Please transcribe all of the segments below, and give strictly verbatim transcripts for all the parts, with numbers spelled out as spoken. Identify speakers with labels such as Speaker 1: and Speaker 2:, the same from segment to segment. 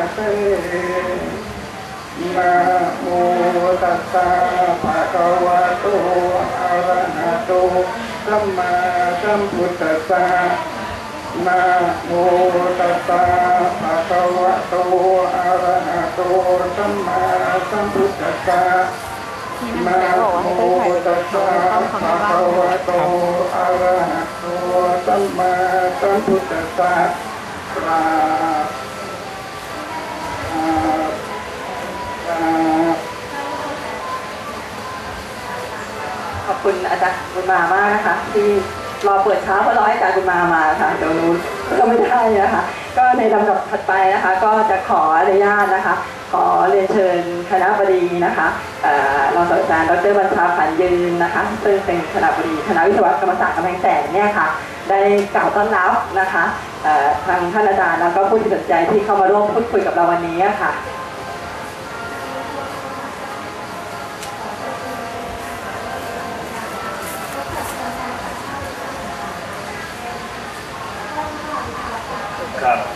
Speaker 1: เตนะโมตัสสะภะคะวะโตอะระหะโตสัมมาสัมพุทธัสสะนะโมตัสสะภะคะวะโตอะระหะโตสัมมาสัมพุทธัสสะนะโมตัสสะภะคะวะโตอะระหะโตสัมมาสัมพุทธัสสะ
Speaker 2: ขอบคุณอาจารย์บุญมามากนะคะที่รอเปิดเช้าเพราะรอให้อาจารย์บุญมามาค่ะเดี๋ยวนู้นก็ไม่ได้นะคะก็ในลำดับถัดไปนะคะก็จะขออนุญาตนะคะขอเรียนเชิญคณบดีนะคะรองศาสตราจารย์ดร.บัญชาผันยืนนะคะซึ่งเป็นคณบดีคณะวิศวกรรมศาสตร์กำแพงแสนเนี่ยค่ะได้กล่าวต้อนรับนะคะทางท่านอาจารย์แล้วก็ผู้ที่สนใจที่เข้ามาร่วมพูดคุยกับเราวันนี้ค่ะ
Speaker 3: ครับ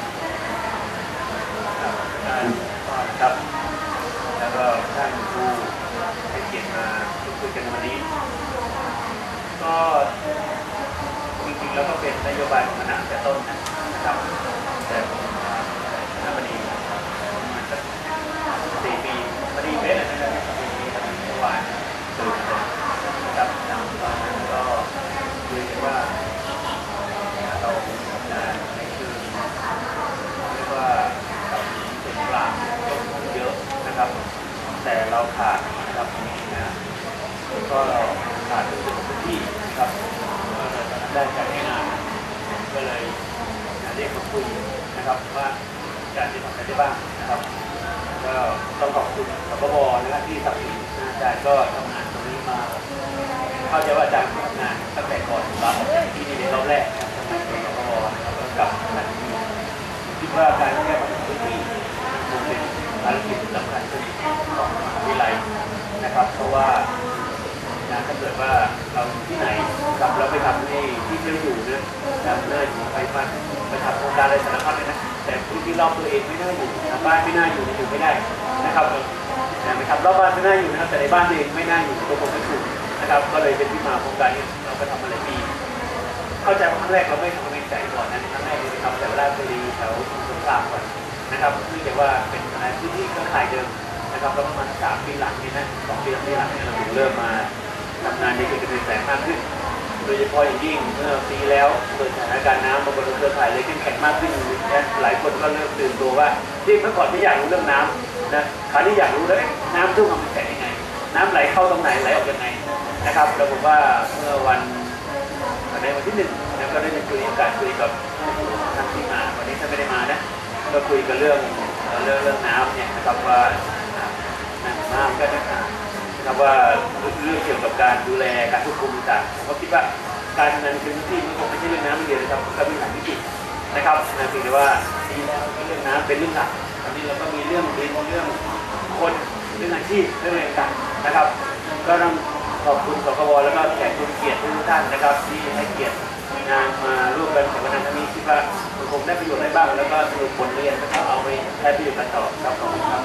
Speaker 3: ครับแล้วก็ท่านผู้ให้เกียรติมาพูดคุยกันวันนี้ก็จริงๆแล้วก็เป็นนโยบายของคณะแต่ต้นนะครับแต่คณะบดีประมาณสักสี่ปีบดีเบสนะครับปีนี้ครับเมื่อวานตื่นนะครับตามตอนนั้นก็คุยกันว่าเราจะในคืนเรียกว่าส่วนกลางเยอะนะครับแต่เราขาดนะครับนะก็เราขาดในส่วนพื้นที่นะครับก็เลยตอนนั้นได้การให้งานก็เลยเรียกมาคุยนะครับว่าการจะทำอะไรได้บ้างนะครับก็ต้องขอบคุณสปบนะครับที่สนับสนุนอาจารย์ก็ทำงานตรงนี้มาเข้าใจว่าอาจารย์ทำงานตั้งแต่ก่อนลาออกจากที่นี่ในรอบแรกทำงานกับสปบนะครับแล้วกับท่านคิดว่าการแก้ปัญหาพื้นที่คงเป็นภารกิจสำคัญที่สุดของวิไลนะครับเพราะว่าถ้าเกิดว่าเราที่ไหนกับเราไปทำในที่เราอยู่เนี่ยทำเลยไปพันไปทำโครงการอะไรสารพัดเลยนะแต่พื้นที่รอบตัวเองไม่น่าอยู่บ้านไม่น่าอยู่อยู่ไม่ได้นะครับแต่ไปทำรอบบ้านไม่น่าอยู่นะครับแต่ในบ้านเองไม่น่าอยู่ตัวผมไม่ถูกนะครับก็เลยเป็นที่มาโครงการนี้เราก็ทำอะไรดีเข้าใจว่าครั้งแรกเราไม่ทำเป็นใจก่อนนะครั้งแรกเราไปทำแต่ราชบุรีแถวสงขลาก่อนนะครับเนื่องจากว่าเป็นพื้นที่เครือข่ายเดิมนะครับแล้วประมาณสามปีหลังนี่นะสองปีหลังนี่หลังเนี่ยเราถึงเริ่มมาทำงานในเขตเกษตรแสงมากขึ้นโดยเฉพาะอย่างยิ่งเมื่อปีแล้วเกิดสถานการณ์น้ำบนเครือข่ายเลยเข้มแข็งมากขึ้นหลายคนก็เริ่มตื่นตัวว่าที่เมื่อก่อนไม่อยากรู้เรื่องน้ำนะคราวนี้อยากรู้แล้วน้ำท่วมมันแข็งยังไงน้ำไหลเข้าตรงไหนไหลออกยังไงนะครับเราบอกว่าเมื่อวันในวันที่หนึ่งแล้วก็ได้มีคุยการคุยกับท่านที่มาวันนี้ท่านไม่ได้มานะก็คุยกันเรื่องเรื่องเรื่องน้ำเนี่ยนะครับว่าน้ำก็นะครับว่าเรื่องเกี่ยวกับการดูแลการควบคุมต่างผมก็คิดว่าการทำงานในพื้นที่มันคงไม่ใช่เรื่องน้ำเดียวนะครับก็มีหลายมิตินะครับนะเพียงแต่ว่าดีแล้วเรื่องน้ำเป็นเรื่องหลักตอนนี้เราก็มีเรื่องดินเรื่องคนเรื่องอาชีพเรื่องอะไรต่างนะครับก็ต้องขอบคุณสคบแล้วก็แขกผู้เกียรติทุกท่านนะครับที่ให้เกียรติงานมาร่วมกันในวันนี้คิดว่าคงได้ประโยชน์อะไรบ้างแล้วก็สรุปผลเรียนแล้วก็เอาไปใช้ประโยชน์กันต่อครับขอบคุณครับ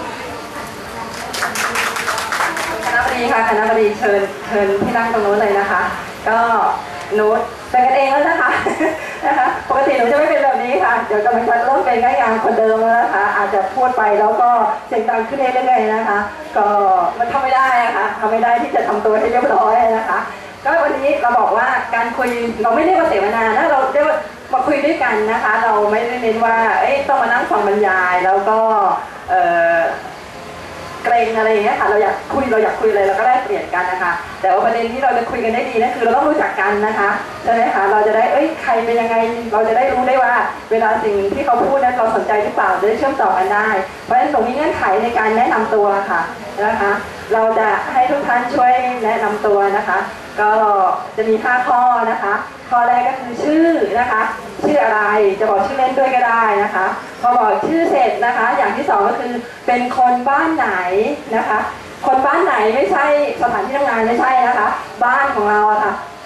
Speaker 2: คณะบดีค่ะคณะบดีเชิญเชิญที่นั่งตรงโน้นเลยนะคะก็หนูเป็นกันเองแล้วนะคะนะคะปกติหนูจะไม่เป็นแบบนี้ค่ะเดี๋ยวกำลังจะเริ่มเป็นง่ายงานคนเดิมแล้วนะคะอาจจะพูดไปแล้วก็เสียงดังขึ้นเรื่อยๆนะคะก็มันทำไม่ได้นะคะทำไม่ได้ที่จะทำตัวให้เรียบร้อยนะคะก็วันนี้เราบอกว่าการคุยเราไม่เรียกว่าเสวนานะเราเรียกว่ามาคุยด้วยกันนะคะเราไม่ได้เน้นว่าเอ๊ะต้องมานั่งฟังบรรยายแล้วก็เอ่อเกรงอะไรอย่างเงี้ยค่ะเราอยากคุยเราอยากคุยอะไรเราก็ได้เปลี่ยนกันนะคะแต่ว่าประเด็นที่เราจะคุยกันได้ดีนั่นคือเราต้องรู้จักกันนะคะใช่ไหมคะเราจะได้เอ้ยใครเป็นยังไงเราจะได้รู้ได้ว่าเวลาสิ่งที่เขาพูดนั้นเราสนใจหรือเปล่าจะได้เชื่อมต่อกันได้เพราะฉะนั้นตรงนี้เงื่อนไขในการแนะนำตัวค่ะนะคะเราจะให้ทุกท่านช่วยแนะนำตัวนะคะก็จะมีห้าข้อนะคะข้อแรกก็คือชื่อนะคะชื่ออะไรจะบอกชื่อเล่นด้วยก็ได้นะคะพอบอกชื่อเสร็จนะคะอย่างที่สองก็คือเป็นคนบ้านไหนนะคะคนบ้านไหนไม่ใช่สถานที่ทำงานไม่ใช่นะคะบ้านของเราอะค่ะ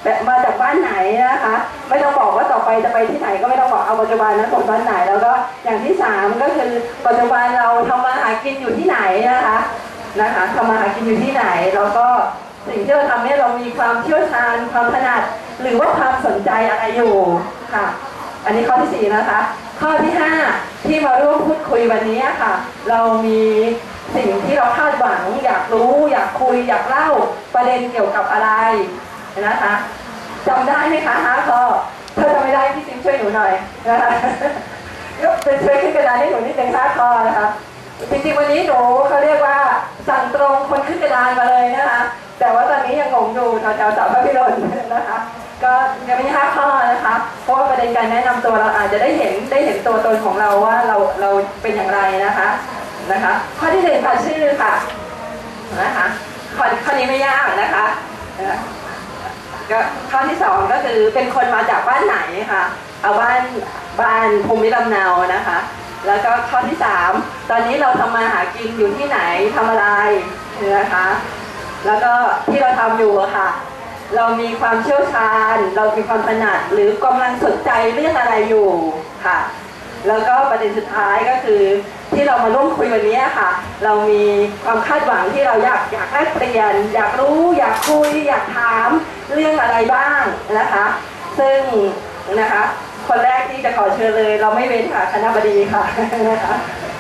Speaker 2: แบบมาจากบ้านไหนนะคะไม่ต้องบอกว่าต่อไปจะไปที่ไหนก็ไม่ต้องบอกเอาปัจจุบันนั้นคนบ้านไหนแล้วก็อย่างที่สามก็คือปัจจุบันเราทำมาหากินอยู่ที่ไหนนะคะนะคะทำมาหากินอยู่ที่ไหนแล้วก็สิ่งที่เราทำเนี่ยเรามีความเชี่ยวชาญความถนัดหรือว่าความสนใจอะไรอยู่ค่ะอันนี้ข้อที่สี่นะคะข้อที่ห้าที่มาร่วมพูดคุยวันนี้ค่ะเรามีสิ่งที่เราคาดหวังอยากรู้อยากคุยอยากเล่าประเด็นเกี่ยวกับอะไรนะคะจำได้ไหมคะห้าข้อถ้าจำไม่ได้พี่ซิมช่วยหนูหน่อยนะคะยกเป็นช่วยขึ้นกระดานให้หนูนิดนึงห้าข้อนะคะจริงๆวันนี้หนูเขาเรียกว่าสั่งตรงคนขึ้นกระดานมาเลยนะคะแต่ว่าตอนนี้ยังงงอยู่แถวๆสาวพระพิรนนะคะก็ยังมีห้าข้อนะคะเพราะว่าประเด็นการแนะนำตัวเราอาจจะได้เห็นได้เห็นตัวตนของเราว่าเราเราเป็นอย่างไรนะคะนะคะข้อที่หนึ่งค่ะชื่อค่ะนะคะข้อข้อนี้ไม่ยากนะคะก็ข้อที่สองก็คือเป็นคนมาจากบ้านไหนค่ะเอาบ้านบ้านภูมิลำเนานะคะแล้วก็ข้อที่สามตอนนี้เราทำมาหากินอยู่ที่ไหนทำอะไรนะคะแล้วก็ที่เราทำอยู่อะค่ะเรามีความเชี่ยวชาญเรามีความถนัดหรือกำลังสนใจเรื่องอะไรอยู่ค่ะแล้วก็ประเด็นสุดท้ายก็คือที่เรามาร่วมคุยวันนี้ค่ะเรามีความคาดหวังที่เราอยากอยากแลกเปลี่ยนอยากรู้อยากคุยอยากถามเรื่องอะไรบ้างนะคะซึ่งนะคะคนแรกที่จะขอเชิญเลยเราไม่เว้นค่ะคณบดีค่ะนะคะ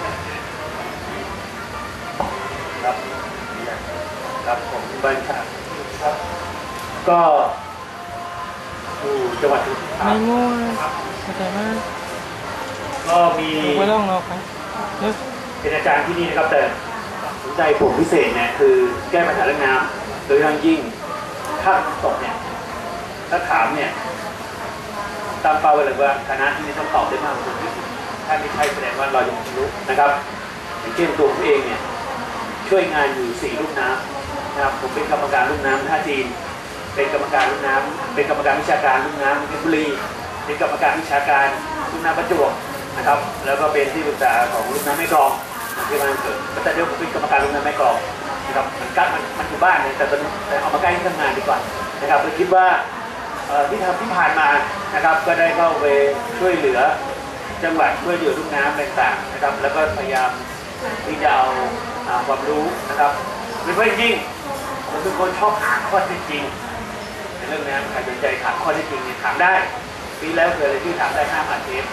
Speaker 3: ครับครับผมบัญชาครับก็อยู่จังหวัดอุตรดิตถ์
Speaker 4: ไม่มั่วเข้าใจมาก
Speaker 3: ก็มี
Speaker 4: ไม่ต้องรอครับ
Speaker 3: เป็นอาจารย์ที่นี่นะครับแต่สนใจผมพิเศษเนี่ยคือแก้ปัญหาเรื่องน้ำโดยเฉพาะยิ่งถ้าตกเนี่ยถ้าถามเนี่ยตามเป้าไว้เลยว่าคณะที่นี่ต้องตอบได้มากกว่าถ้าไม่ใช่แสดงว่าเรายังไม่รู้นะครับอย่างเช่นตัวผมเองเนี่ยช่วยงานอยู่สี่ลูกน้ำนะครับผมเป็นกรรมการลูกน้ำท่าจีนเป็นกรรมการลูกน้ำเป็นกรรมการวิชาการลูกน้ำเพชรบุรีเป็นกรรมการวิชาการลูกน้ำประจวบนะครับแล้วก็เป็นที่ปรึกษาของลูกน้ำแม่กลองที่บ้านเกิดแต่เดี๋ยวผมเป็นกรรมการลูกน้ำแม่กลองนะครับมันกัดมันมันอยู่บ้านเนี่ยแต่ตอนนี้เอามาใกล้ที่ทำงานดีกว่านะครับเลยคิดว่าที่ทำที่ผ่านมานะครับก็ได้เข้าไปช่วยเหลือจังหวัดช่วยเหลือลูกน้ำต่างๆนะครับแล้วก็พยายามที่จะเอาความรู้นะครับโดยเฉพาะยิ่งผมเป็นคนชอบหาข้อเท็จจริงในเรื่องน้ำใครสนใจถามข้อเท็จจริงเนี่ยถามได้ปีแล้วเคยเลยที่ถามได้ห้าพันเทป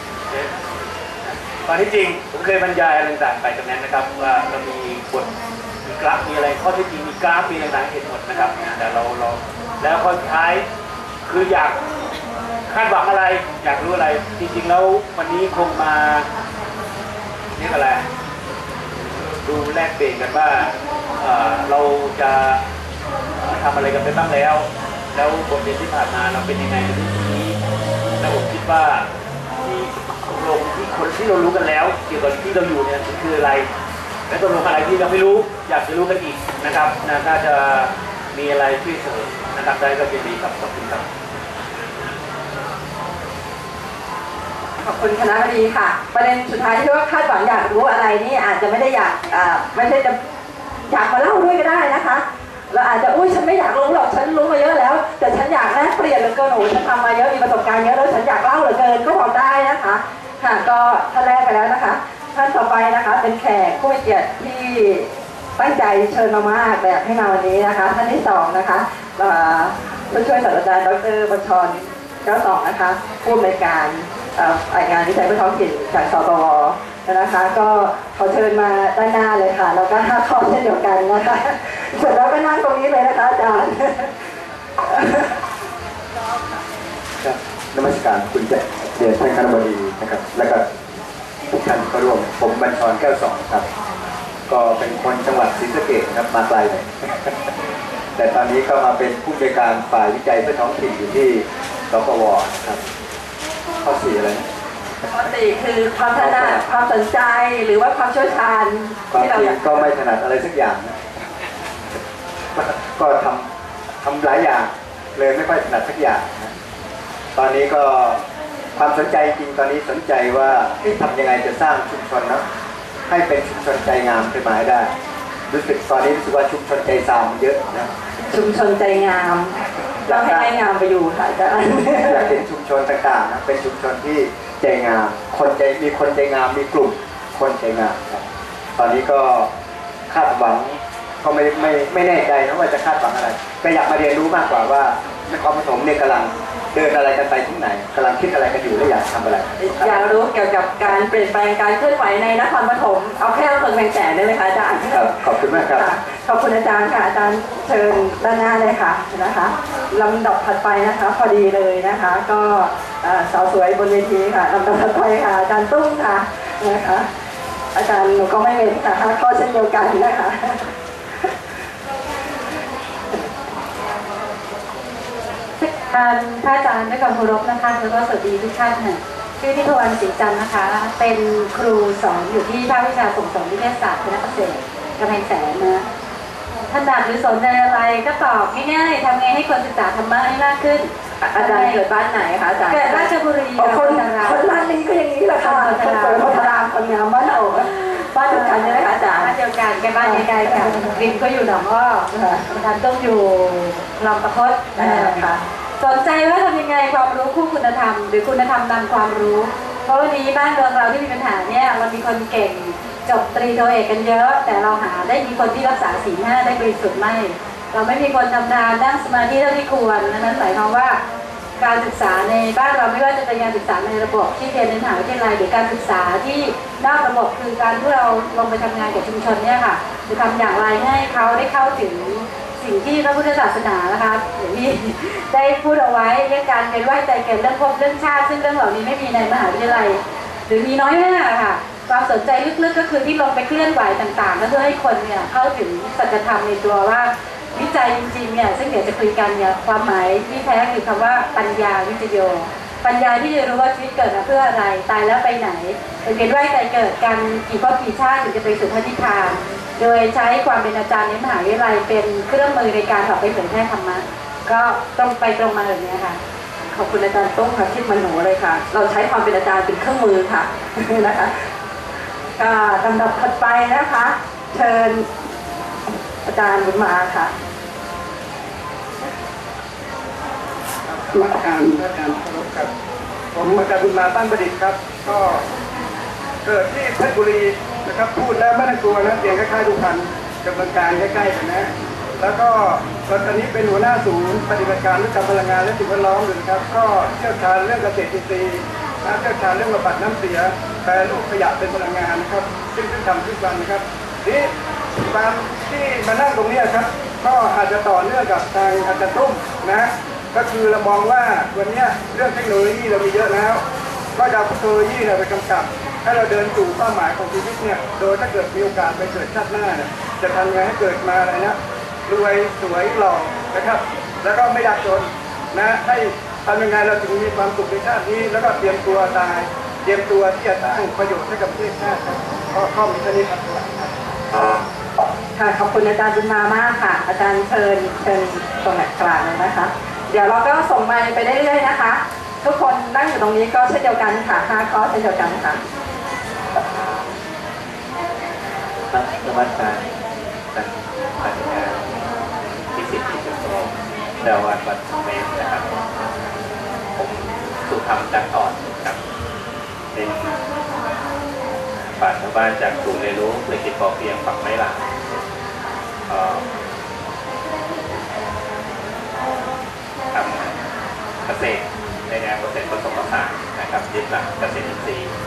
Speaker 3: ตอนที่จริงผมเคยบรรยายอะไรต่างๆไปตรงนั้นนะครับว่าเรามีบทมีกราฟมีอะไรข้อเท็จจริงมีกราฟมีต่างๆเห็นหมดนะครับแต่เราเราแล้วข้อท้ายคืออยากคาดหวังอะไรอยากรู้อะไรจริงๆแล้ววันนี้คงมานี่อะไรดูแลกเปลี่ยนกันว่าเราจะทำอะไรกันไปบ้างแล้วแล้วบทเรียนที่ผ่านมาเราเป็นยังไงในเรื่องนี้แล้วผมคิดว่าที่ตกลงที่คนที่เรารู้กันแล้วเกี่ยวกับที่เราอยู่เนี่ยคืออะไรและตกลงอะไรที่เราไม่รู้อยากจะรู้กันอีกนะครับนะถ้าจะมีอะไรช่วยเสริมนะครับได้ก็ยินดีครับขอบคุณครับ
Speaker 2: ขอบคุณคณะบดีค่ะประเด็นสุดท้ายที่ว่าคาดหวังอยากรู้อะไรนี่อาจจะไม่ได้อยากไม่ใช่จะอยากมาเล่าด้วยก็ได้นะคะเราอาจจะอุ้ยฉันไม่อยากรู้หรอกฉันรู้มาเยอะแล้วแต่ฉันอยากแลกเปลี่ยนเหลือเกินโอ้ฉันทำมาเยอะมีประสบการณ์เยอะแล้วฉันอยากเล่าเหลือเกินก็บอกได้นะคะค่ะก็ท่านแรกไปแล้วนะคะท่านต่อไปนะคะเป็นแขกผู้มีเกียรติที่ตั้งใจเชิญมามากแบบให้มาวันนี้นะคะท่านที่สองนะคะผู้ช่วยศาสตราจารย์ดร.บัญชรเจ้าสองนะคะผู้อำนวยการฝ่ายงานวิจัยเพื่อท้องถิ่นจากสปว.นะคะก็ขอเชิญมาด้านหน้าเลยค่ะแล้วก็ห้าข้อเช่นเดียวกันนะคะเสร็จแล้วก็นั่งตรงนี้เลยนะคะอาจารย์
Speaker 5: นมัสการคุณเดียนท่านคณบดีนะครับแล้วก็ทุกท่านก็ร่วมผมบัญชรแก้วสองครับก็เป็นคนจังหวัดศรีสะเกษครับมาไกลเลยแต่ตอนนี้ก็มาเป็นผู้จัดการฝ่ายวิจัยเพื่อท้องถิ่นอยู่ที่สปว.ครับข้อสี่อะไร
Speaker 2: ข้อสี่คือความถนัดความสนใจหรือว่าความเชี่ยวชาญ
Speaker 5: ที่เราก็ไม่ถนัดอะไรสักอย่างนะก็ทำทำหลายอย่างเลยไม่ค่อยถนัดสักอย่างนะตอนนี้ก็ความสนใจจริงตอนนี้สนใจว่าทำยังไงจะสร้างชุมชนนะให้เป็นชุมชนใจงามขึ้นมาให้ได้รู้สึกตอนนี้รู้สึกว่าชุมชนใจซามเยอะนะ
Speaker 2: ชุมชนใจงามเราให้ให้งามไปอยู่ค่ะอาจารย์
Speaker 5: อยากเห็นชุมชนต่างๆนะเป็นชุมชนที่ใจงามคนใจมีคนใจงามมีกลุ่มคนใจงามครับตอนนี้ก็คาดหวังก็ไม่ไม่ไม่แน่ใจนะว่าจะคาดหวังอะไรก็อยากมาเรียนรู้มากกว่าว่านครปฐมเนี่ยกำลังเดินอะไรกันไปที่ไหนกำลังคิดอะไรกันอยู่และอยากทำอะไร
Speaker 2: อยากรู้เกี่ยวกับการเปลี่ยนแปลงการเคลื่อนไหวในนครปฐมเอาแค่อำเภอแกลงแสนได้ไหมคะอาจารย์
Speaker 5: ครับขอบคุณมากครับ
Speaker 2: ขอบคุณอาจารย์ค่ะอาจารย์เชิญด้านหน้าเลยค่ะนะคะลำดับถัดไปนะคะพอดีเลยนะคะก็สาวสวยบนเวทีค่ะลำดับถัดไปค่ะอาจารย์ตุ้งค่ะนะคะอาจารย์หนูก็ไม่เว้นค่ะก็เช่นเดียวกันนะคะ
Speaker 6: การพระอาจารย์ด้วยความเคารพนะคะแล้วก็สวัสดีทุกท่านค่ะชื่อทิพวรรณศรีจันทร์นะคะเป็นครูสอนอยู่ที่ภาควิชาส่งเสริมวิทยาศาสตร์คณะเกษตรกำแพงแสนนะท่านดักหรือสนใจอะไรก็ตอบง่ายๆทำไงให้คนศึกษาธรรมะให้มากขึ้น
Speaker 2: อาจารย์เกิดบ้านไหนคะอาจารย์
Speaker 6: เกิดราชบุรี
Speaker 2: คนคนบ้านนี้ก็อย่างนี้แหละค่ะคนสวยคนพลามคนงามบ้านโอ๋บ้านเดียวกันใช่ไหมคะอาจารย์
Speaker 6: บ้านเดียวกันแกบ้านใกล้ๆกันริมก็อยู่หนองอ้ออาจารย์ต้องอยู่ลำตะคด
Speaker 2: นะคะ
Speaker 6: สนใจว่าทำยังไงความรู้คู่คุณธรรมหรือคุณธรรมนำความรู้เพราะวันนี้บ้านเมืองเราที่มีปัญหาเนี่ยเรามีคนเก่งจบตรีโทเอกกันเยอะแต่เราหาได้มีคนที่รักษาศีลห้าได้บริสุทธิ์ไม่เราไม่มีคนทำทานนั่งสมาธิเท่าที่ควรนั้นหมายความว่าการศึกษาในบ้านเราไม่ว่าจะเป็นการศึกษาในระบบที่เรียนในมหาวิทยาลัยหรือการศึกษาที่นอกระบบคือการที่เราลงไปทำงานกับชุมชนเนี่ยค่ะจะทำอย่างไรให้เขาได้เข้าถึงสิ่งที่พระพุทธศาสนานะคะอย่างที่ได้พูดเอาไว้เรื่องการเรียนไหวใจเกิดเรื่องภพเรื่องชาติซึ่งเรื่องเหล่านี้ไม่มีในมหาวิทยาลัยหรือมีน้อยมากค่ะความสนใจลึกๆก็คือที่ลงไปเคลื่อนไหวต่างๆก็เพื่อให้คนเนี่ยเข้าถึงสัจธรรมในตัวว่าวิจัยจริงๆเนี่ยซึ่งเดี๋ยวจะคุยกันเนี่ยความหมายที่แท้คือคำว่าปัญญาวิจโยปัญญาที่จะรู้ว่าชีวิตเกิดมาเพื่ออะไรตายแล้วไปไหนเป็นเวียนว่ายตายเกิดกันกี่ภพกี่ชาติถึงจะไปสู่พระนิพพานโดยใช้ความเป็นอาจารย์ในมหาวิทยาลัยเป็นเครื่องมือในการออกไปเผยแพร่ธรรมะก็ตรงไปตรงมาแบบนี้ค่ะ
Speaker 2: ขอบคุณอาจารย์ตุ้งค่ะคิดมันหนูเลยค่ะเราใช้ความเป็นอาจารย์เป็นเครื่องมือค่ะนะคะก็ลำดับถัดไปนะคะเชิญอาจารย์บุญมาค่ะ
Speaker 1: มาการอาจารย์เคารพครับผมอาจารย์บุญมาตั้งประดิษฐ์ครับก็เกิดที่เพชรบุรีนะครับพูดแล้วไม่ต้องกลัวนะเสียงคล้ายๆดูพันกับเมืองการใกล้ๆกันนะแล้วก็ตอนนี้เป็นหัวหน้าศูนย์ปฏิบัติการเรื่องการพลังงานและสิ่งแวดล้อมอยู่ครับก็เชี่ยวชาญเรื่องเกษตรอินทรีย์นะเชี่ยวชาญเรื่องระบายน้ำเสียแปรรูปขยะเป็นพลังงานนะครับซึ่งซึ่งทำทุกวันนะครับนี่ตามที่มานั่งตรงนี้ครับก็อาจจะต่อเนื่องกับทางอาจารย์ตุ้มนะก็คือเรามองว่าวันนี้เรื่องเทคโนโลยีเรามีเยอะแล้วก็จะเอาเทคโนโลยีเราไปกำกับให้เราเดินสู่เป้าหมายของชีวิตเนี่ยโดยถ้าเกิดมีโอกาสไปเกิดชาติหน้าเนี่ยจะทำไงให้เกิดมาอะไรนะรวยสวยหล่อนะครับแล้วก็ไม่ยากจนนะให้ทำยังไงเราถึงมีความสุขในชาตินี้แล้วก็เตรียมตัวตายเตรียมตัวที่จะสร้างประโยชน์ให้กับประเทศชาติครับก็ข้อมีเท่านี้ครับ
Speaker 2: ค่ะขอบคุณอาจารย์บุญมามากค่ะอาจารย์เชิญเชิญตรงไหนกลางเลยนะคะเดี๋ยวเราก็ส่งไมค์ไปเรื่อยๆนะคะทุกคนนั่งอยู่ตรงนี้ก็เช่นเดียวกันค่ะห้าข้อเช่นเดียวกันค่ะ
Speaker 3: นมัสการท่านอาจารย์พิสิทธิ์พิสุทธิ์โตเจ้าอาวาสวัดเมธนะครับผมสุธรรมจักรอ่อนครับเป็นปราชญ์บ้านจากศูนย์เรียนรู้เศรษฐกิจพอเพียงฝั่งไม้หลังทำเกษตรในแนวเกษตรผสมผสานนะครับยึดหลักเกษตรอินทรีย์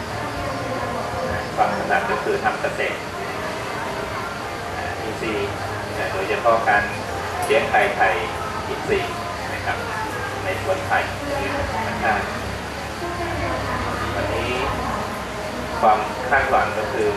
Speaker 3: ความถนัดก็คือทำเกษตรอินทรีย์โดยเฉพาะการเลี้ยงไก่ไข่อินทรีย์นะครับในสวนไผ่หรือธรรมชาติวันนี้ความคาดหวังก็คือ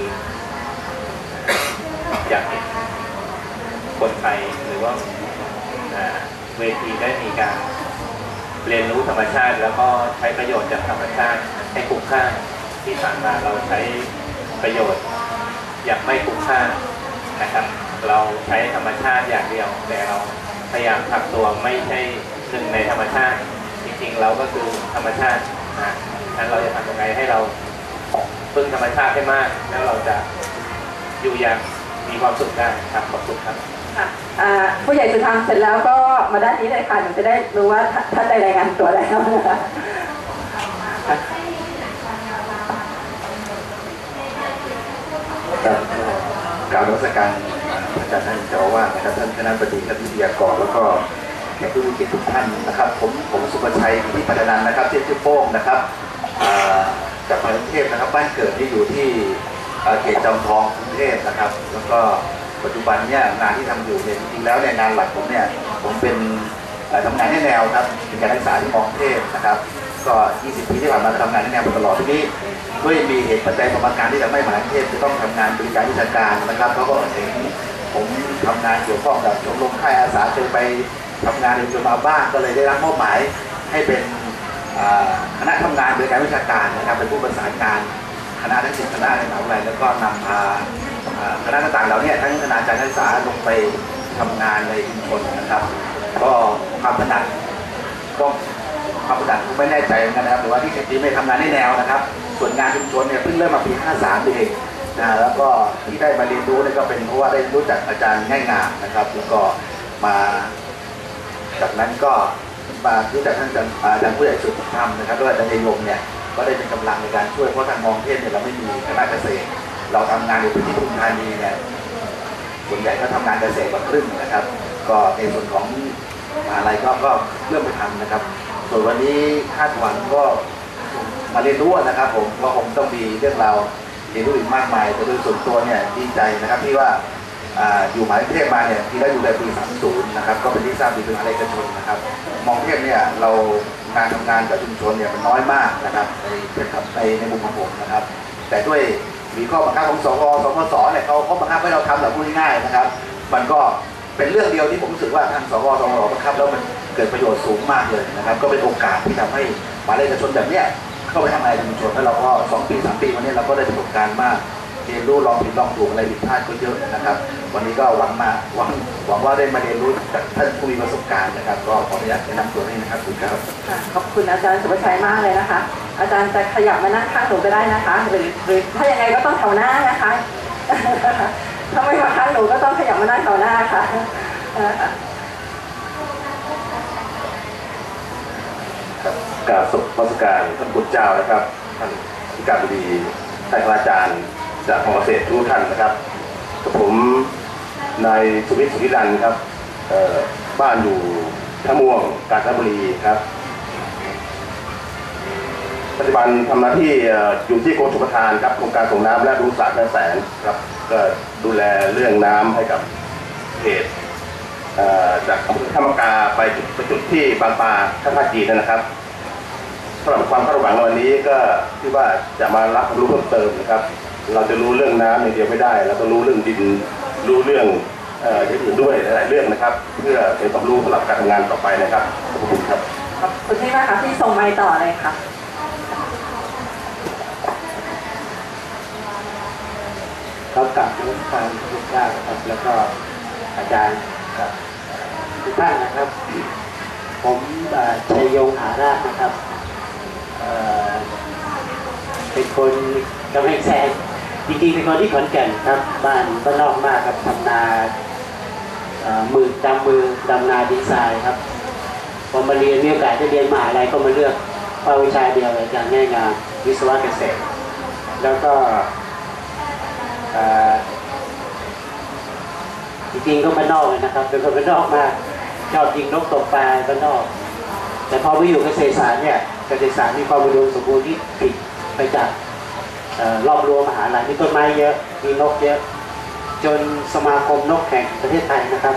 Speaker 3: อยากเห็นคนไทยหรือว่าเวทีได้มีการเรียนรู้ธรรมชาติแล้วก็ใช้ประโยชน์จากธรรมชาติให้คุ้มค่าที่ผ่านมาเราใช้ประโยชน์อย่างไม่คุ้มค่านะครับเราใช้ธรรมชาติอย่างเดียวแต่เราพยายามทำตัวไม่ใช่หนึ่งในธรรมชาติจริงๆเราก็คือธรรมชาตินะงั้นเราจะทำยังไงให้เราพึ่งธรรมชาติให้มากแล้วเราจะอยู่อย่างมีความสุขได้ครับขอบคุณครับ
Speaker 2: ค่ะผู้ใหญ่สุธรรมเสร็จแล้วก็มาด้านนี้เลยค่ะหนูจะได้รู้ว่าท่านได้รายงานตัวแล้วนะคะ
Speaker 5: กล่าวนมัสการอาจารย์ท่านเจ้าอาวาสนะครับท่านคณบดีท่านวิทยากรแล้วก็แขกผู้มีเกียรติทุกท่านนะครับผมผมสุภชัยที่พัฒนันนะครับเชื่อโป้งนะครับจากกรุงเทพนะครับบ้านเกิดที่อยู่ที่เขตจอมทองกรุงเทพนะครับแล้วก็ปัจจุบันเนี่ยงานที่ทำอยู่เนี่ยจริงๆแล้วเนี่ยงานหลักผมเนี่ยผมเป็นทำงานในแนวครับเป็นการศึกษาที่มองเทพนะครับก็ยี่สิบปีที่ผ่านมาทำงานในแนวมาตลอดที่นี้ด้วยมีเหตุปัจจัยประการที่ทำให้มหาวิทยาลัยจะต้องทำงานบริการวิชาการนะครับเขาก็เห็นผมทำงานเกี่ยวข้องกับชมรมค่ายอาสาเคยไปทำงานในจุฬาบ้างก็เลยได้รับมอบหมายให้เป็นคณะทำงานบริการวิชาการนะครับเป็นผู้ประสานงานคณะทั้งสิบคณะในมหาวิทยาลัยแล้วก็นำพาคณะต่างๆเหล่านี้ทั้งคณะอาจารย์นักศึกษาลงไปทำงานในชุมชนนะครับก็ความถนัดก็ความถนัดไม่แน่ใจเหมือนกันนะครับหรือว่าที่จริงไม่ทำงานในแนวนะครับส่วนงานชุมชนเนี่ยเพิ่งเริ่มมาปีห้าสามเองนะแล้วก็ที่ได้มาเรียนรู้เนี่ยก็เป็นเพราะว่าได้รู้จักอาจารย์ง่ายงามนะครับแล้วก็มาจากนั้นก็มารู้จักท่านอาจารย์ผู้ใหญ่สุดธรรมนะครับด้วยอาจารย์ยงเนี่ยก็ได้เป็นกำลังในการช่วยเพราะทางมองเทพเนี่ยเราไม่มีคณะเกษตรเราทำงานในพื้นที่ปทุมธานีเนี่ยส่วนใหญ่ก็ทำงานเกษตรกว่าครึ่งนะครับก็ในส่วนของมหาลัยก็ก็เริ่มไปทำนะครับส่วนวันนี้คาดหวังก็มาเรียนรู้นะครับผมก็คงต้องมีเรื่องราวเรียนรู้อีกมากมายแต่โดยส่วนตัวเนี่ยดีใจนะครับที่ว่าอยู่มหาวิทยาลัยมาเนี่ยที่ได้อยู่ในปีสามสิบนะครับก็เป็นที่ทราบดีเป็นอะไรกันชนนะครับมองเทพเนี่ยเราการทำงานกับชุมชนเนี่ยมันน้อยมากนะครับในในในมุมของผมนะครับแต่ด้วยมีข้อบังคับของสกสกสเนี่ยเขาเขาบังคับให้เราทำแบบพูดง่ายๆนะครับมันก็เป็นเรื่องเดียวที่ผมรู้สึกว่าทางสกสกสบังคับแล้วมันเกิดประโยชน์สูงมากเลยนะครับก็เป็นโอกาสที่ทำให้มหาวิทยาลัยชนแบบเนี้ยเข้าไปทำงานในชุมชนแล้วเราก็สองปีสามปีวันนี้เราก็ได้ประสบการณ์มากเรียนรู้ลองผิดลองถูกอะไรผิดพลาดก็เยอะนะครับวันนี้ก็หวังมาหวังหวังว่าได้มาเรียนรู้จากท่านผู้มีประสบการณ์นะครับก็ขออนุญาตแนะนำตัวนี้นะครับคุณครับ
Speaker 2: ขอบคุณอาจารย์สุภชัยมากเลยนะคะอาจารย์จะขยับมานั่งข้างหนูก็ได้นะคะหรือหรือถ้ายังไงก็ต้องแถวหน้านะคะถ้าไม่มาข้างหนูก็ต้องขยับมานั่งแถวหน้าค่ะ
Speaker 7: กราบศพพระสการท่านคุณเจ้านะครับท่านผู้การบดีท่านอาจารย์จากมอเกษตรทุกท่านนะครับกับผมนายสุวิทย์สุริรันครับบ้านอยู่ท่าม่วงกาญจนบุรีครับปัจจุบันทำหน้าที่อยู่ที่กรมชลประทานครับโครงการส่งน้ำและบำรุงสระแม่แสนครับก็ดูแลเรื่องน้ำให้กับเขตจากอำเภอธรรมกาไปจุดไปจุดที่บางปลาท่าท่าจีนนะครับสำหรับความคาดหวังวันนี้ก็ที่ว่าจะมารับความรู้เพิ่มเติมนะครับเราจะรู้เรื่องน้ำอย่างเดียวไม่ได้เราต้องรู้เรื่องดินรู้เรื่องอย่างอื่นด้วยหลายเรื่องนะครับเพื่อเป็นความรู้สำหรับการทำงานต่อไปนะครับขอบคุณครับ
Speaker 2: ขอบคุณที่มากค่ะที่ส่งไมค์ต่อเลยค่ะ
Speaker 8: ครับกับนักศึกษาทุกท่านครับแล้วก็อาจารย์ครับทุกท่านนะครับผมชัยยงหาราชนะครับเป็นคนกำแพงแสนจริงๆเป็นคนที่ขอนแก่นครับบ้านบ้านนอกมากครับทำนามือดำมือดำนาดีไซน์ครับพอมาเรียนมีโอกาสได้เรียนมหาลัยก็มาเลือกภาควิชาเดียวอาจารย์ง่ายงามวิศวะเกษตรแล้วก็จริงๆก็บ้านนอกเลยนะครับเป็นคนบ้านนอกมากชอบยิงนกตกปลาบ้านนอกแต่พอไปอยู่เกษตรศาสตร์เนี่ยเกษตรศาสตร์มีความอุดมสมบูรณ์ที่ผิดไปจากรอบรั้วมหาลัยมีต้นไม้เยอะมีนกเยอะจนสมาคมนกแห่งประเทศไทยนะครับ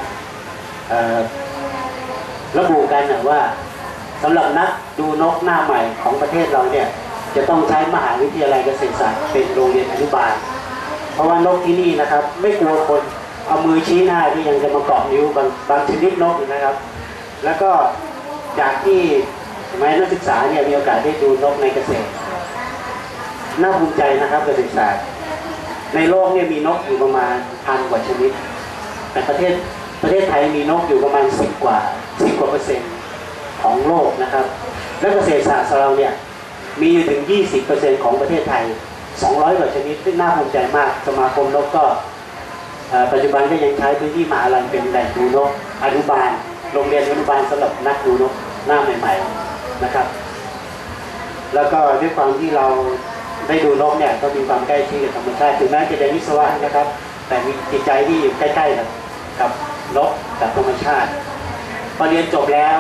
Speaker 8: ระบุกันนะว่าสำหรับนักดูนกหน้าใหม่ของประเทศเราเนี่ยจะต้องใช้มหาวิทยาลัยเกษตรศาสตร์เป็นโรงเรียนอนุบาลเพราะว่านกที่นี่นะครับไม่กลัวคนเอามือชี้หน้าที่ยังจะมาเกาะนิ้วบางบางชนิดนกนะครับแล้วก็จากที่สมัยนักศึกษาเนี่ยมีโอกาสได้ดูนกในเกษตรน่าภูมิใจนะครับเกษตรศาสตร์ในโลกเนี่ยมีนกอยู่ประมาณพันกว่าชนิดแต่ประเทศประเทศไทยมีนกอยู่ประมาณสิบกว่าสิบกว่าเปอร์เซ็นต์ของโลกนะครับและเกษตรศาสตร์ของเราเนี่ยมีอยู่ถึง ยี่สิบเปอร์เซ็นต์ ของประเทศไทยสองร้อยกว่าชนิดซึ่งน่าภูมิใจมากสมาคมนกก็ปัจจุบันก็ยังใช้พื้นที่มหาลัยเป็นแหล่งดูนกอนุบาลโรงเรียนอนุบาลสำหรับนักดูนกหน้าใหม่ๆนะครับแล้วก็ด้วยความที่เราได้ดูนกเนี่ยก็มีความใกล้ชิดกับธรรมชาติถึงแม้จะเรียนวิศวะนะครับแต่มีจิตใจที่อยู่ใกล้ๆกับกับนกกับธรรมชาติพอเรียนจบแล้ว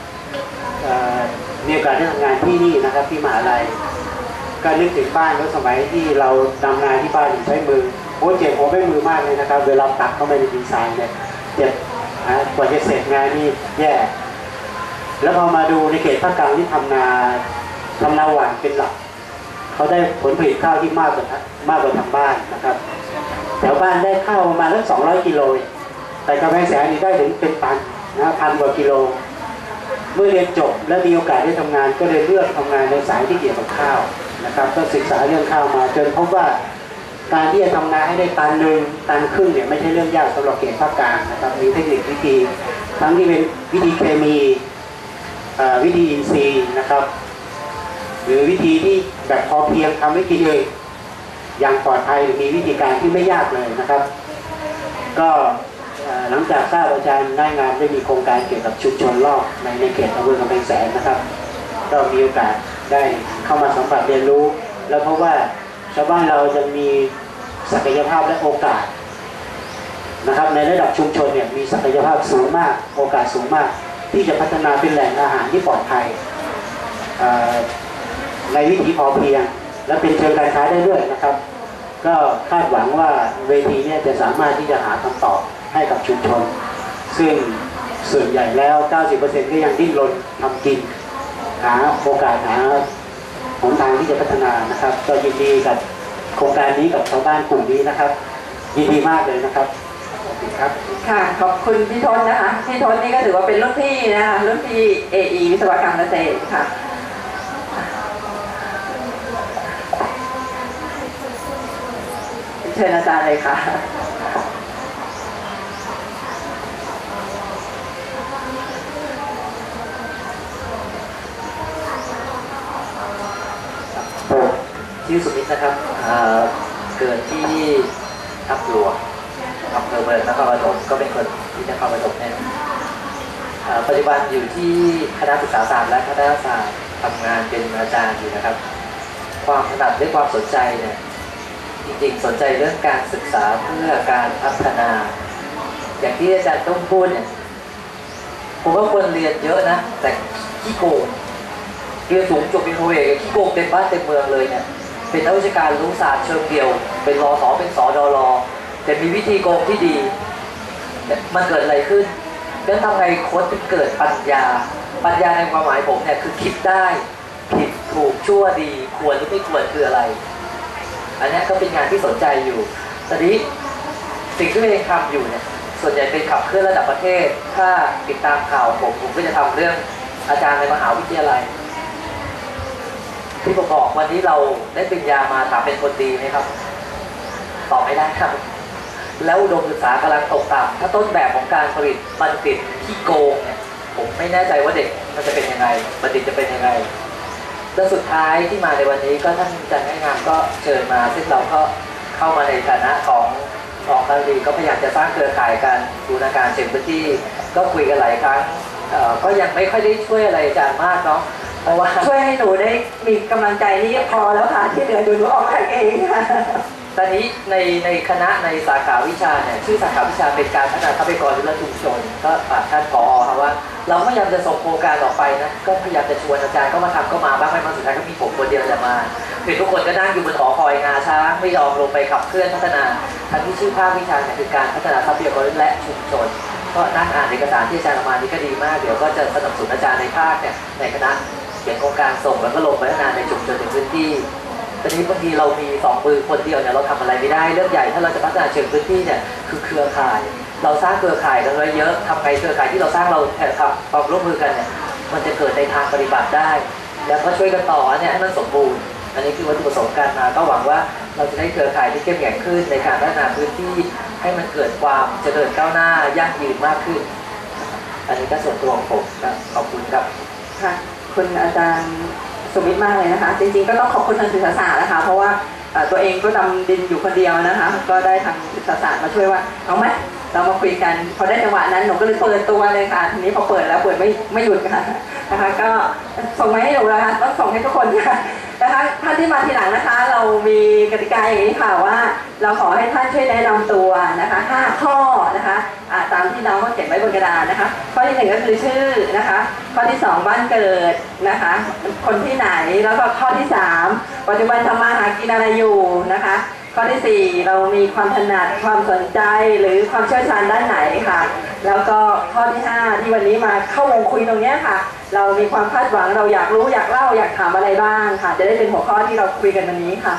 Speaker 8: มีโอกาสได้ทำงานที่นี่นะครับที่มหาลัยก็นึกถึงบ้านแล้วสมัยที่เราทำงานที่บ้านใช้มือโอ้เจ็บหัวไม่มือมากเลยนะครับเวลาตักเข้าไปในดีไซน์เนี่ยเจ็บนะกว่าจะเสร็จงานนี่แย่แล้วพอมาดูในเขตภาคกลางที่ทำนาทำนาหวานเป็นหลักเขาได้ผลผลิตข้าวที่มากกว่ามากกว่าทางบ้านนะครับแถวบ้านได้ข้าวประมาณสักสองร้อยกิโลแต่กำแพงแสนนี่ได้ถึงเป็นตันนะพันกว่ากิโลเมื่อเรียนจบและมีโอกาสได้ทำงานก็เลยเลือกทำงานในสายที่เกี่ยวกับข้าวนะครับก็ศึกษาเรื่องข้าวมาจนพบว่าการที่จะทำนาให้ได้ตันหนึ่งตันครึ่งเนี่ยไม่ใช่เรื่องยากสำหรับเขตภาคกลางนะครับมีเทคนิควิธีทั้งที่เป็นวิธีเคมีวิธีอินทรีย์นะครับหรือวิธีที่แบบพอเพียงทำให้กินเองอย่างปลอดภัยมีวิธีการที่ไม่ยากเลยนะครับก็หลังจากทราบอาจารย์ได้งานได้มีโครงการเกี่ยวกับชุมชนรอบในในเขตอำเภอกำแพงแสนนะครับก็มีโอกาสได้เข้ามาสัมผัสเรียนรู้แล้วเพราะว่าชาวบ้านเราจะมีศักยภาพและโอกาสนะครับในระดับชุมชนเนี่ยมีศักยภาพสูงมากโอกาสสูงมากที่จะพัฒนาเป็นแหล่งอาหารที่ปลอดภัยในวิถีพอเพียงและเป็นเชิงการค้าได้ด้วยนะครับก็คาดหวังว่าเวทีนี้จะสามารถที่จะหาคำตอบให้กับชุมชนซึ่งส่วนใหญ่แล้ว เก้าสิบเปอร์เซ็นต์ ก็ยังดิ้นรนทำกินหาโอกาสหาหนทางที่จะพัฒนานะครับก็ยินดีกับโครงการนี้กับชาวบ้านกลุ่มนี้นะครับยินดีมากเลยนะครับครับ
Speaker 2: ค่ะขอบคุณพี่ทนนะคะพี่ทนนี่ก็ถือว่าเป็นรุ่นพี่นะคะรุ่นพี่ เอ อี วิศวกรรมเกษตรค่ะเชิญอาจารย์เลยค่ะ
Speaker 9: ชื่อสุมิตรนะครับเกิดที่ทับหลวงอำเภอเมืองนครปฐมก็เป็นคนที่นครปฐมเนี่ยปัจจุบันอยู่ที่คณะศึกษาศาสตร์และคณะศาสตร์ทำงานเป็นอาจารย์อยู่นะครับความถนัดและความสนใจเนี่ยจริงๆสนใจเรื่องการศึกษาเพื่อการพัฒนาอย่างที่อาจารย์ต้องพูดเนี่ยผมว่าควรเรียนเยอะนะแต่ขี้โกงเรียนสูงจบเป็นโทเอกขี้โกงเต็มบ้านเต็มเมืองเลยเนี่ยเป็นนักวิชาการรู้ศาสตร์เชิงเดียวเป็นรอสอเป็นสอดอรอแต่มีวิธีโกงที่ดีมันเกิดอะไรขึ้นแล้วทำไงโค้ชถึงเกิดปัญญาปัญญาในความหมายผมเนี่ยคือคิดได้ผิดถูกชั่วดีควรหรือไม่ควรคืออะไรอันนี้ก็เป็นงานที่สนใจอยู่ตอนนี้สิ่งที่ตัวเองทำอยู่เนี่ยส่วนใหญ่เป็นขับเคลื่อนระดับประเทศถ้าติดตามข่าวผมผมก็จะทำเรื่องอาจารย์ในมหาวิทยาลัยที่ผมบอกวันนี้เราได้ปริญญามาถามเป็นคนดีไหมครับตอบไม่ได้ครับแล้วอุดมศึกษากำลังตกต่ำถ้าต้นแบบของการผลิตบัณฑิตที่โกงเนี่ยผมไม่แน่ใจว่าเด็กมันจะเป็นยังไงบัณฑิตจะเป็นยังไงแล้วสุดท้ายที่มาในวันนี้ก็ท่านอาจารย์ให้งานก็เชิญมาซึ่งเราก็เข้ามาในฐานะของของการดีก็พยายามจะสร้างเครือข่ายกันบูรณาการเชิงพื้นที่ก็คุยกันหลายครั้งก็ยังไม่ค่อยได้ช่วยอะไรอาจารย์มากเนาะเพราะว่า
Speaker 2: ช่วยให้หนูได้มีกำลังใจที่พอแล้วค่ะที่เหลือดูหนูออกเองค่ะ
Speaker 9: ตอนนี้ในในคณะในสาขาวิชาเนี่ยชื่อสาขาวิชาเป็นการพัฒนาทรัพยากรและชุมชนก็ฝากท่านผอครับว่าเราพยายามจะส่งโครงการออกไปนะก็พยายามจะชวนอาจารย์ก็มาทำก็มาบ้างไม่มาสุดท้ายก็มีผมคนเดียวจะมาคือทุกคนก็นั่งอยู่บนหอคอยงาช้างไม่ยอมลงไปขับเคลื่อนพัฒนาทั้งที่ชื่อภาควิชาเนี่ยคือการพัฒนาทรัพยากรและชุมชนก็นั่งอ่านเอกสารที่อาจารย์ออกมานี่ก็ดีมากเดี๋ยวก็จะสนับสนุนอาจารย์ในภาคเนี่ยในคณะเขียนโครงการส่งแล้วก็ลงไปพัฒนาในชุมชนในพื้นที่ตอนนี้บางทีเรามีสองมือคนเดียวเนี่ยเราทำอะไรไม่ได้เรื่องใหญ่ถ้าเราจะพัฒนาเชิงพื้นที่เนี่ยคือเครือข่ายเราสร้างเครือข่ายกันไว้เยอะทำไงเครือข่ายที่เราสร้างเราแทนทำความร่วมมือกันเนี่ยมันจะเกิดในทางปฏิบัติได้แล้วก็ช่วยกันต่อเนี่ยให้มันสมบูรณ์อันนี้คือวัตถุประสงค์การมาก็หวังว่าเราจะได้เครือข่ายที่เข้มแข็งขึ้นในการพัฒนาพื้นที่ให้มันเกิดความเจริญก้าวหน้ายั่งยืนมากขึ้นอันนี้ก็ส่วนตัวของผมครับขอบคุณครับ
Speaker 2: ค่ะคุณอาจารย์สุมิตรมากเลยนะคะจริงๆก็ต้องขอบคุณทางศึกษาศาสตร์นะคะเพราะว่าตัวเองก็ดำดินอยู่คนเดียวนะคะก็ได้ทางศึกษาศาสตร์มาช่วยว่าเอาไหมเรามาคุยกันพอได้จังหวะนั้นหนูก็เลยเปิดตัวเลยค่ะทีนี้พอเปิดแล้วเปิดไม่ไม่หยุดค่ะนะคะก็ส่งมาให้หนูแล้วค่ะต้องส่งให้ทุกคนค่ะนะคะท่านที่มาทีหลังนะคะเรามีกติกาอย่างนี้ค่ะว่าเราขอให้ท่านช่วยแนะนำตัวนะคะห้าข้อนะคะตามที่น้องเขาเขียนไว้บนกระดานนะคะข้อที่หนึ่งก็คือชื่อนะคะข้อที่สองบ้านเกิดนะคะคนที่ไหนแล้วก็ข้อที่สามปัจจุบันทำมาหากินอะไรอยู่นะคะข้อที่สี่เรามีความถนัดความสนใจหรือความเชี่ยวชาญด้านไหนค่ะแล้วก็ข้อที่ห้าที่วันนี้มาเข้าวงคุยตรงนี้ค่ะเรามีความคาดหวังเราอยากรู้อยากเล่าอยากถามอะไรบ้างค่ะจะได้เป็นหัวข้อที่เราคุยกันวันนี้ค่ะ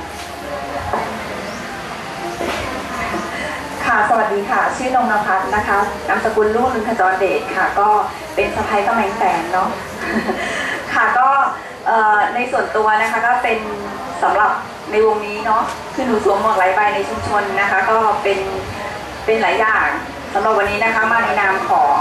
Speaker 2: ค่ะสวัสดีค่ะชื่อนงนภัสนะคะนามสกุลลุ่งลึงขจรเดชค่ะก็เป็นสะใภ้กำแพงแสนเนาะค่ะก็ในส่วนตัวนะคะก็เป็นสำหรับในวงนี้เนาะคือหนูสวมหมวกหลายใบในชุมชนนะคะก็เป็นเป็นหลายอย่างสำหรับวันนี้นะคะมาในนามของ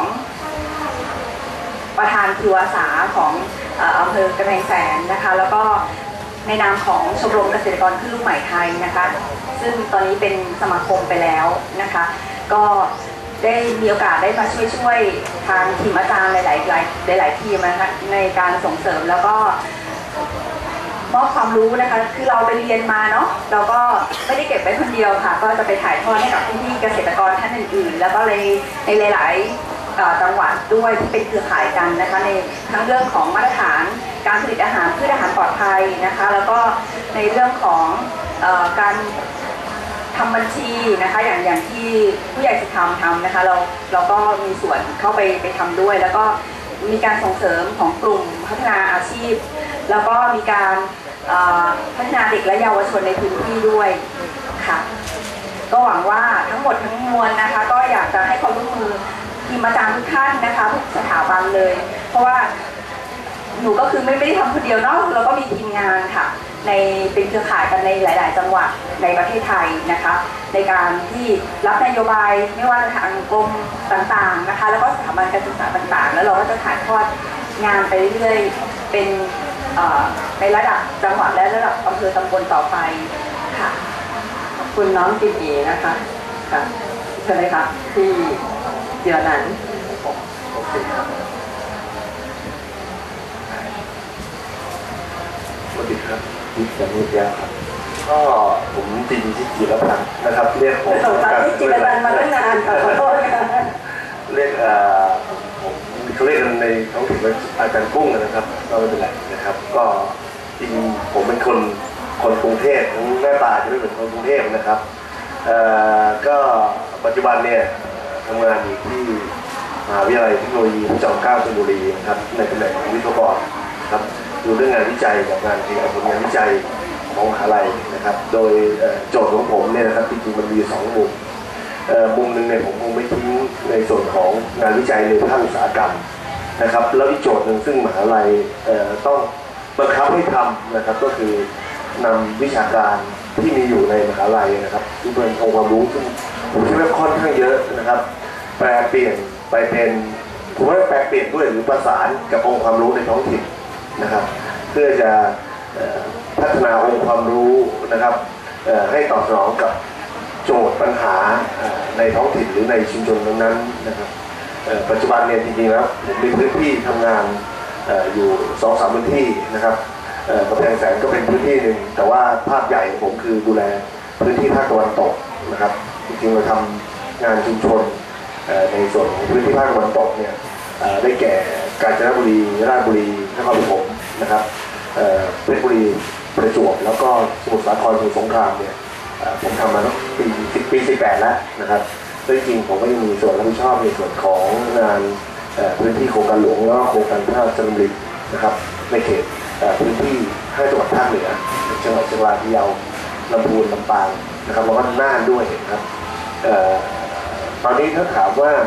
Speaker 2: ประธานคืออาสาของอำเภอกำแพงแสนนะคะแล้วก็ในนามของชมรมเกษตรกรขึ้นลูกใหม่ไทยนะคะซึ่งตอนนี้เป็นสมาคมไปแล้วนะคะก็ได้มีโอกาสได้มาช่วยช่วยทางทีมอาจารย์หลายๆหลายหลายทีมนะคะในการส่งเสริมแล้วก็มอบความรู้นะคะคือเราไปเรียนมาเนาะเราก็ไม่ได้เก็บไว้คนเดียวค่ะก็จะไปถ่ายทอดให้กับพี่ๆเกษตรกรท่านอื่นๆแล้วก็ในในหลายๆจังหวัดด้วยที่เป็นเครือข่ายกันนะคะในทั้งเรื่องของมาตรฐานการผลิตอาหารพืชอาหารปลอดภัยนะคะแล้วก็ในเรื่องของเอ่อการทำบัญชีนะคะอย่างอย่างที่ผู้ใหญ่สิทธรรมทำนะคะเราเราก็มีส่วนเข้าไปไปทำด้วยแล้วก็มีการส่งเสริมของกลุ่มพัฒนาอาชีพแล้วก็มีการพัฒนาเด็กและเยาวชนในพื้นที่ด้วยค่ะก็หวังว่าทั้งหมดทั้งมวลนะคะก็อยากจะให้ความร่วมมือทีมอาจารย์ทุกท่านนะคะทุกสถาบันเลยเพราะว่าหนูก็คือไม่ได้ทำคนเดียวเนาะเราก็มีทีมงานค่ะในเป็นเครือข่ายกันในหลายๆจังหวัดในประเทศไทยนะคะในการที่รับนโยบายไม่ว่าทางกรมต่างๆนะคะแล้วก็สถาบันการศึกษาต่างๆแล้วเราก็จะถ่ายทอดงานไปเรื่อยๆเป็นในระดับจังหวัดและระดับอำเภอตำบลต่อไปค่ะขอบคุณน้องจิมอีนะคะค่ะเชิญเลยค่ะที่จิรนันท์
Speaker 7: โอเคครับสวัสดีครับดิฉันนิตยาครับก็ผมจริงที่จิรพันธ์นะครับเรียกผม
Speaker 2: สงสัยที่จิรนันท์มาตั้งนานค่ะขอโทษค่ะ
Speaker 7: เรียกผมเขาเรียกกันในท้องถิ่นว่าอาจารย์กุ้งนะครับก็ไม่เป็นไรนะครับก็จริงผมเป็นคนคนกรุงเทพทั้งหน้าตาจะไม่เหมือนคนกรุงเทพนะครับก็ปัจจุบันเนี่ยทำงานอยู่ที่มหาวิทยาลัยเทคโนโลยีพระจอมเกล้าธนบุรีนะครับในตำแหน่งวิศวกรครับดูเรื่องงานวิจัยกับงานขยายผลงานวิจัยของมหาลัยนะครับโดยโจทย์ของผมเนี่ยนะครับจริงๆมันมีสองมุมมุมหนึ่งเนี่ยผมคงไม่ทิ้งในส่วนของงานวิจัยในภาคอุตสาหกรรมนะครับแล้วอีกโจทย์หนึ่งซึ่งมหาลัยต้องบังคับให้ทำนะครับก็คือนำวิชาการที่มีอยู่ในมหาลัยนะครับที่เป็นองค์ความรู้ซึ่งผมคิดว่าค่อนข้างเยอะนะครับแปลเปลี่ยนไปเป็นผมว่าแปลเปลี่ยนด้วยหรือประสานกับองค์ความรู้ในท้องถิ่นนะครับเพื่อจะพัฒนาองค์ความรู้นะครับให้ตอบสนองกับโจทย์ปัญหาในท้องถิ่นหรือในชุมชนนั้นๆนะครับปัจจุบันเนี่ยจริงๆแล้วผมมีพื้นที่ทำงานอยู่สองสามพื้นที่นะครับกำแพงแสนก็เป็นพื้นที่หนึ่งแต่ว่าภาพใหญ่ผมคือดูแลพื้นที่ภาคตะวันตกนะครับจริงๆเราทำงานชุมชนในส่วนของพื้นที่ภาคตะวันตกเนี่ยได้แก่กาญจนบุรีราชบุรีนครปฐมนะครับเพชรบุรีประจวบแล้วก็สมุทรสาครสมุทรสงครามเนี่ยผมทำมาตั้งปีสิบปีสิบแปดแล้วนะครับโดยจริงผมก็ยังมีส่วนรับผิดชอบในส่วนของงานพื้นที่โครงการหลวงแล้วก็โครงการพระราชดำรินะครับในเขตพื้นที่ห้าจังหวัดภาคเหนือจังหวัดเชียงรายพะเยาลำพูนลำปางนะครับแล้วก็น่านด้วยครับตอนนี้ถ้าถามว่า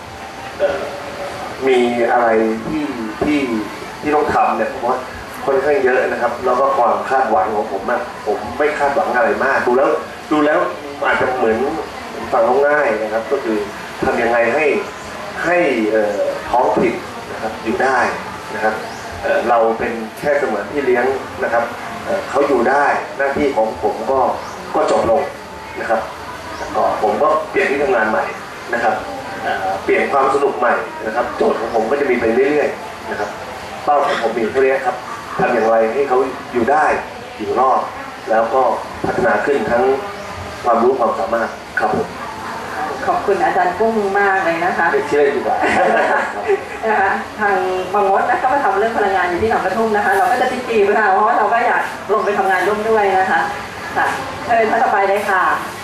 Speaker 7: มีอะไรที่ที่ที่ต้องทำเนี่ยผมว่าค่อนข้างเยอะนะครับแล้วก็ความคาดหวังของผมนะผมไม่คาดหวังอะไรมากดูแล้วดูแล้วอาจจะเหมือนฟังง่ายนะครับก็คือทำยังไงให้ให้ท้องถิ่นนะครับอยู่ได้นะครับเราเป็นแค่เสมือนที่เลี้ยงนะครับ
Speaker 10: เอ่อเขาอยู่ได้หน้าที่ของผมก็ก็จบลงนะครับก็ผมก็เปลี่ยนที่ทำงานใหม่นะครับเอ่อเปลี่ยนความสนุกใหม่นะครับโจทย์ของผมก็จะมีไปเรื่อยๆนะครับเป้าของผมมีเท่านี้ครับทำอย่างไรให้เขาอยู่ได้อยู่รอดแล้วก็พัฒนาขึ้นทั้งความรู้ความสามารถครับผม
Speaker 2: ขอบคุณอาจารย์กุ้งมากเลยนะคะ
Speaker 10: เชื่อดีกว่า
Speaker 2: นะคะทางบางมดนะก็มาทำเรื่องพลังงานอยู่ที่หนองกระทุ่มนะคะ เราก็จะติดจีบค่ะเพราะว่าเราก็อยากลงไปทำงานร่วมด้วยนะคะค่ะเชิญท่านต่อไปเลยค่ะ